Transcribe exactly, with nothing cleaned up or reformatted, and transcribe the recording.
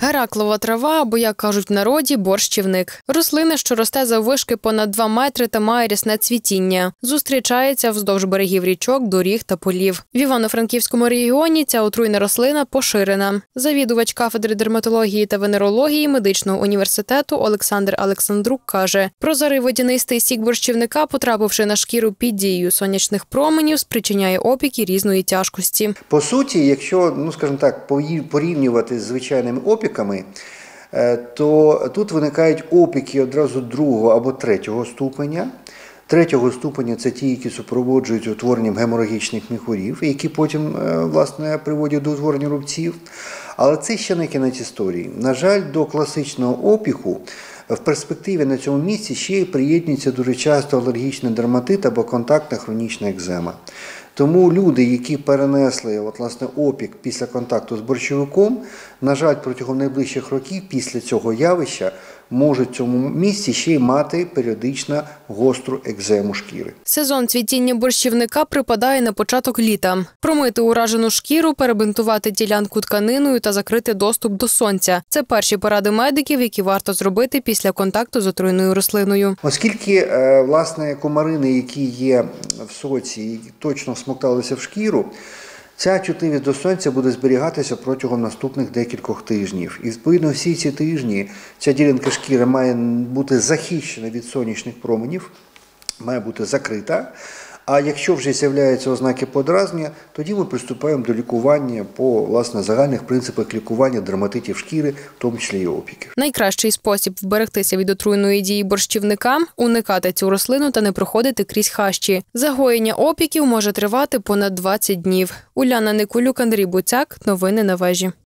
Гераклова трава, або, як кажуть в народі, борщівник. Рослина, що росте заввишки понад два метри та має рясне цвітіння. Зустрічається вздовж берегів річок, доріг та полів. В Івано-Франківському регіоні ця отруйна рослина поширена. Завідувач кафедри дерматології та венерології медичного університету Олександр Олександрук каже, прозорий водянистий сік борщівника, потрапивши на шкіру під дією сонячних променів, спричиняє опіки різної тяжкості. По суті, якщо, ну скажімо так, порівнювати з звичайними опіками, то тут виникають опіки одразу другого або третього ступеня. Третього ступеня – це ті, які супроводжують утворенням геморагічних міхурів, які потім, власне, приводять до утворення рубців. Але це ще не кінець історії. На жаль, до класичного опіку в перспективі на цьому місці ще й приєднується дуже часто алергічний дерматит або контактна хронічна екзема. Тому люди, які перенесли от, власне, опік після контакту з борщовиком, на жаль, протягом найближчих років після цього явища можуть в цьому місці ще й мати періодично гостру екзему шкіри. Сезон цвітіння борщівника припадає на початок літа. Промити уражену шкіру, перебинтувати ділянку тканиною та закрити доступ до сонця. Це перші поради медиків, які варто зробити після контакту з отруйною рослиною. Оскільки, власне, комарини, які є в соці, точно всмокталися в шкіру, ця чутливість до сонця буде зберігатися протягом наступних декількох тижнів. І, відповідно, всі ці тижні ця ділянка шкіри має бути захищена від сонячних променів, має бути закрита. А якщо вже з'являються ознаки подразнення, тоді ми приступаємо до лікування по, власне, загальних принципах лікування дерматитів шкіри, в тому числі і опіків. Найкращий спосіб вберегтися від отруйної дії борщівника – уникати цю рослину та не проходити крізь хащі. Загоєння опіків може тривати понад двадцять днів. Уляна Никулюк, Андрій Буцяк. Новини на вежі.